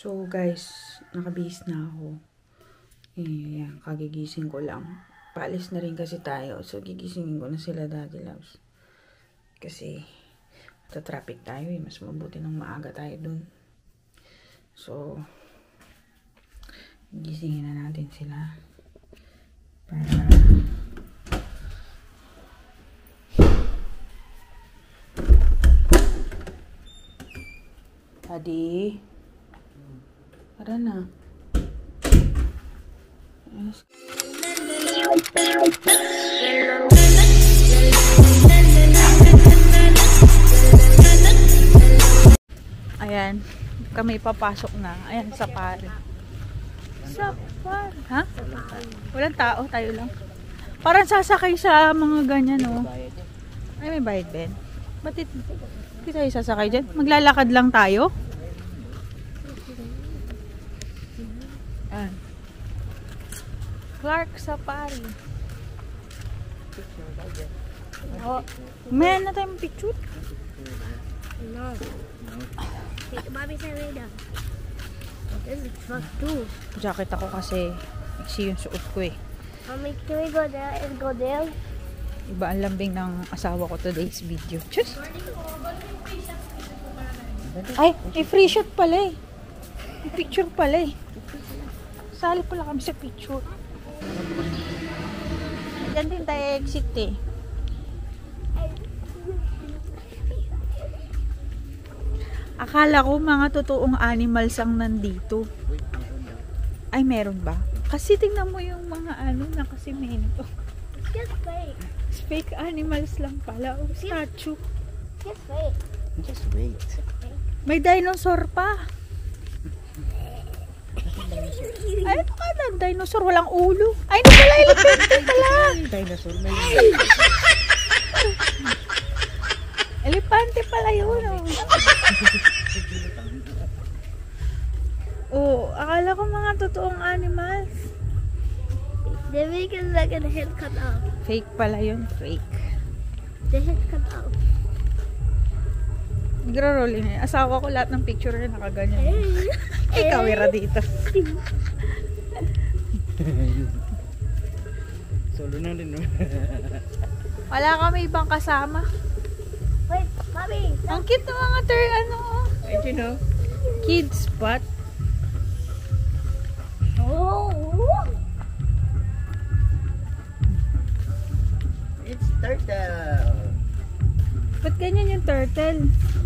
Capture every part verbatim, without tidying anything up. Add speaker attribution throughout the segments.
Speaker 1: So guys, nakabihis na ako. Eh, yan, kagigising ko lang. Paalis na rin kasi tayo. So gigisingin ko na sila, Daddy Loves. Kasi traffic tayo eh. Mas mabuti nang maaga tayo dun. So gisingin na natin sila. Para Daddy, tara na. Yes. Ayan, kami papasok na. Ayan, sa pari. Sa pari. Ha? Walang tao, tayo lang. Parang sasakay sa mga ganyan, oh. Ay, may bayad, Ben. Ba't it, hindi tayo sasakay dyan? Maglalakad lang tayo? Ayan. Clark Safari. Oh, may na tayong picture?
Speaker 2: No. Take Bobby Sarada. This is fuck too.
Speaker 1: Jacket ako kasi iksi yung suot ko eh.
Speaker 2: Mommy, can we go there and go there?
Speaker 1: Iba ang lambing ng asawa ko today's video. Tschüss! Ay, may free shot pala eh. May picture pala eh. Sali pala kami sa picture. Diyan din tayo exit eh. Akala ko mga totoong animals ang nandito. Ay, meron ba? Kasi tingnan mo yung mga ano, nakasimento.
Speaker 2: Just wait.
Speaker 1: Fake animals lang pala. O, statue.
Speaker 2: Just wait.
Speaker 3: Just wait.
Speaker 1: May dinosaur pa. Ay, ano ka na? Dinosaur, walang ulo. Ay, hindi pala, elefante pala.
Speaker 3: Dinosaur na yun.
Speaker 1: Elefante pala yun, oh. Oh, akala ko mga totoong animals.
Speaker 2: They make it like a head cut off.
Speaker 1: Fake pala yun, fake.
Speaker 2: The head cut off.
Speaker 1: Nagro-rolling eh. Asawa ko lahat ng picture na nakaganyan.
Speaker 2: Hey.
Speaker 1: Ikaw, ira dito.
Speaker 3: Solo na rin, no?
Speaker 1: Wala kami ibang kasama.
Speaker 2: Wait, Mommy.
Speaker 1: Ang cute ng mga ter, ano,
Speaker 3: Ay, you know.
Speaker 1: kids spot.
Speaker 2: Oh.
Speaker 3: It's turtle.
Speaker 1: Ba't ganyan yung turtle?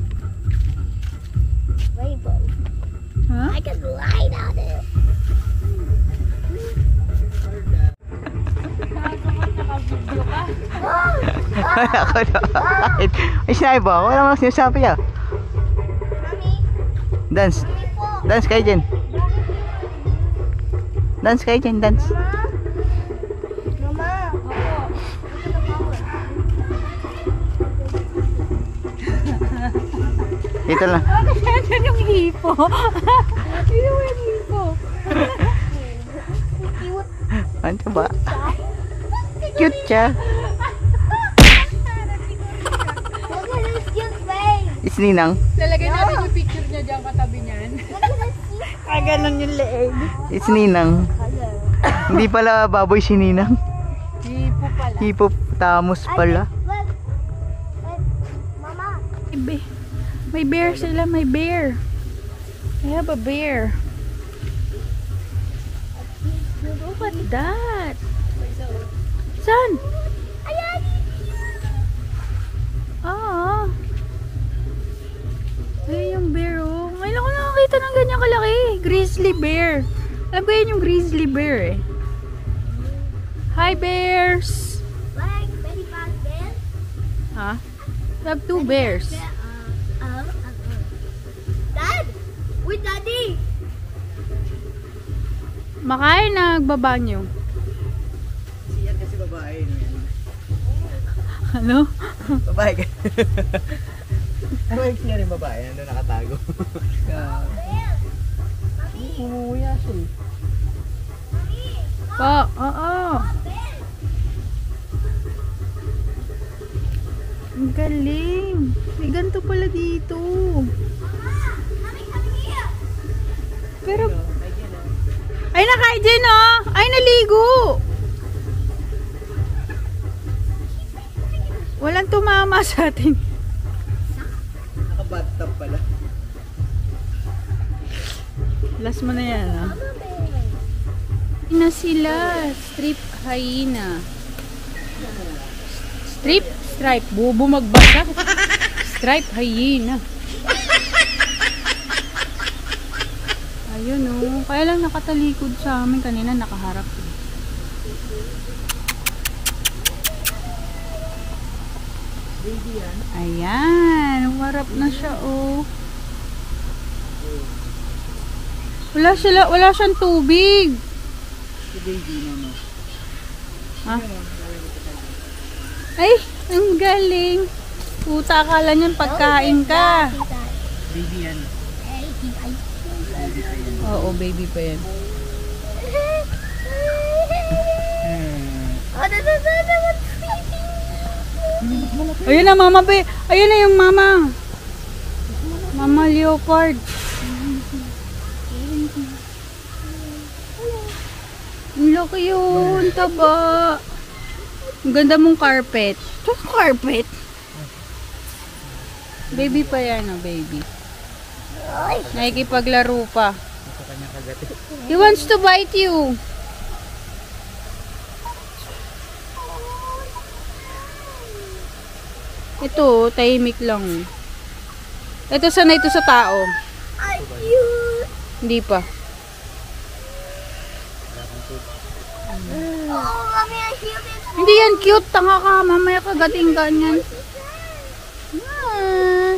Speaker 2: Rainbow.
Speaker 1: Ha?
Speaker 2: I can ride on it.
Speaker 1: Nakabidyo ka?
Speaker 3: Ako na. Kahit, ay sinabi ba? Wala namang sinasabi ah.
Speaker 2: Mommy.
Speaker 3: Dance.
Speaker 2: Mommy po.
Speaker 3: Dance kayo dyan. Dance kayo dyan, dance.
Speaker 2: Mama.
Speaker 3: Dito lang.
Speaker 1: Bakit yung hipo? Hindi mo yung hipo.
Speaker 2: Cute.
Speaker 3: Ano ba? Cute siya.
Speaker 2: Look at his cute face.
Speaker 3: It's Ninang.
Speaker 1: Talagay natin yung picture niya dyan katabi niyan.
Speaker 2: Look at his cute.
Speaker 1: Ah, ganun yung leeg.
Speaker 3: It's Ninang.
Speaker 2: Hello.
Speaker 3: Hindi pala baboy si Ninang.
Speaker 1: Hipo pala.
Speaker 3: Hippopotamus pala.
Speaker 2: Look. Look. Mama.
Speaker 1: May, may bear sila, may bear. I have a bear. Look at that. Saan?
Speaker 2: Ayan.
Speaker 1: Ah. Ayun yung bear, oh. Ngayon ako nakakita ng ganyan kalaki. Grizzly bear. Alam ko yun yung grizzly bear, eh. Hi, bears!
Speaker 2: Like very fast bear.
Speaker 1: Ha? We have two bears.
Speaker 2: Uh, uh, uh, uh. Dad! With Daddy!
Speaker 1: Makain na nagbabanyo.
Speaker 3: Siyan kasi babae.
Speaker 1: Ano?
Speaker 3: Babae ka. Ano yung siya rin babae? Ano nakatago? Umuya siya eh.
Speaker 1: Pa, oo. Ang galing. May ganito pala dito. Pero, ay nakain din oh. Ay naligo. Walang tumama sa atin.
Speaker 3: Naka-bathtub pala.
Speaker 1: Last mo na yan ah. Na sila. Strip hyena. Strip? Stripe. Bubo magbasa. Stripe hyena. Ayun oh. Kaya lang nakatalikod sa amin. Kanina nakaharap. Ayan. Umarap na siya oh. Wala sila, wala siyang tubig.
Speaker 3: Si baby naman.
Speaker 1: Ha? Ay, ang galing. Puta, akala niyan pagkain ka.
Speaker 3: Baby yan.
Speaker 1: Oo, baby pa yan. Ayun na, mama ba? Ayun na yung mama. Mama leopard. Ang laki yun, taba. Ang ganda mong carpet. Ito carpet. Baby pa yan, oh, baby. Nakikipaglaro pa. He wants to bite you. Ito, tahimik lang. Ito, sanay ito sa tao. Hindi pa.
Speaker 2: Oh, mommy, I hear this.
Speaker 1: Hindi yan cute. Tanga ka. Mamaya kagating ganyan. Ah.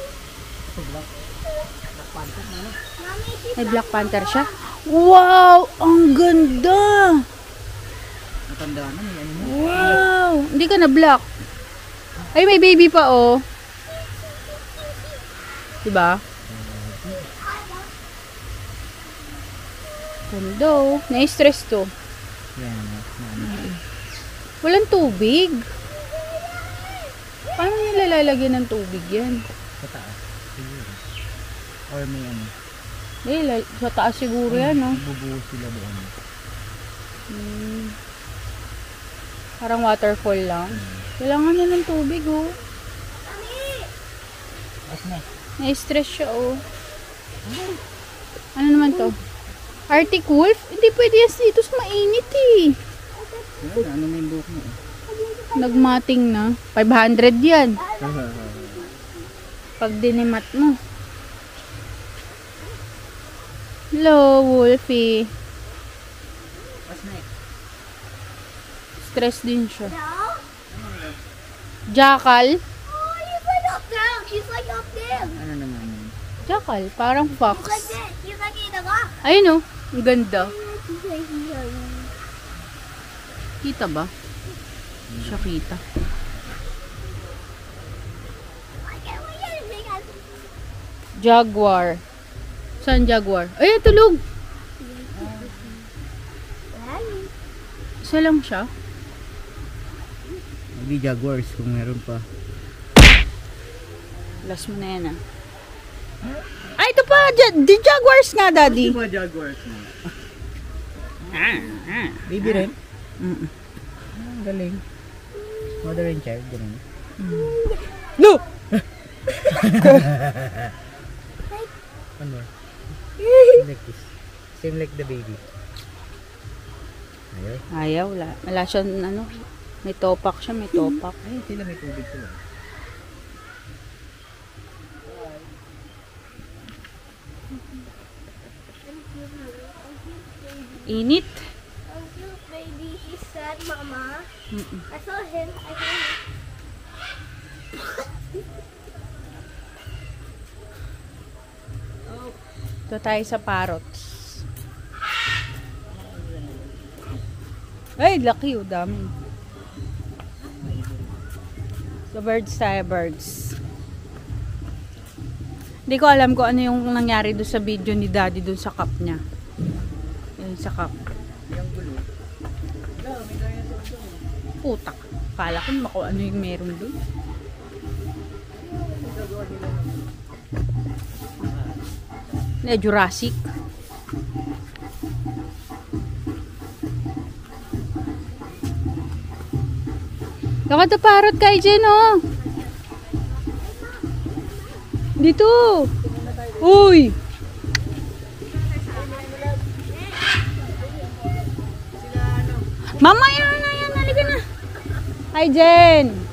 Speaker 1: May Black Panther siya. Wow! Ang ganda!
Speaker 3: Matanda na. May ano mo.
Speaker 1: Wow! Hindi ka na black. Ay, may baby pa oh. Diba? Ganda oh. Na-stress to.
Speaker 3: Yan.
Speaker 1: Walang tubig. Paano nila lalagyan ng tubig yan?
Speaker 3: Sa taas. Siguro. Or may ano.
Speaker 1: Eh, lal- sa taas siguro yan, no?
Speaker 3: Bubuhos sila doon.
Speaker 1: Hmm. Parang waterfall lang. Kailangan niya ng tubig, oh.
Speaker 3: As na.
Speaker 1: Na-stress siya, oh. Ano naman to? Arctic wolf? Hindi pwede yan dito sa mainit, eh.
Speaker 3: Yan, ano may buhok mo?
Speaker 1: Nagmating na. five hundred yan. Pag dinimat mo. Hello, Wolfie.
Speaker 3: As na.
Speaker 1: Stress din siya. Jackal?
Speaker 2: Oh, he's like up there. He's like up there.
Speaker 3: Ano naman yun?
Speaker 1: Jackal, parang
Speaker 2: He's
Speaker 1: fox.
Speaker 2: like this. He's like in the rock.
Speaker 1: Ayun, oh. Ang ganda.
Speaker 2: He's like here.
Speaker 1: Kita ba? Siya kita.
Speaker 2: Why can't we get it? Make us.
Speaker 1: Jaguar. Saan jaguar? Ay, tulog! Isa lang siya.
Speaker 3: Maybe jaguars kung meron pa.
Speaker 1: Last mo na yan, ah. Ay, ito pa! Ja- the jaguars nga, daddy.
Speaker 3: Ano ba jaguars na?
Speaker 1: Ah, ah.
Speaker 3: Baby rin?
Speaker 1: Mm-mm.
Speaker 3: Ah, galing. Mother and child, ganun.
Speaker 1: No!
Speaker 3: Ano? Same like this. Same like the baby. Ayaw.
Speaker 1: Ayaw, wala. Wala siya, ano, may topak siya, may topak.
Speaker 3: Ay, sila may tubig sila.
Speaker 1: Init.
Speaker 2: Oh, cute baby. He's sad, Mama.
Speaker 1: Mm-mm.
Speaker 2: I saw him. I saw him.
Speaker 1: Ito tayo sa parrots. Ay, laki oh, dami. So, birds tayo, birds. Hindi ko alam kung ano yung nangyari doon sa video ni Daddy doon sa cup niya. Yun sa cup.
Speaker 3: Yung gulo.
Speaker 1: Putak. Kala ko mako ano yung meron doon. Na Jurassic. Nakataparot kay Jen, oh. Dito. Uy. Mamaya na yan. Halika na. Hi, Jen.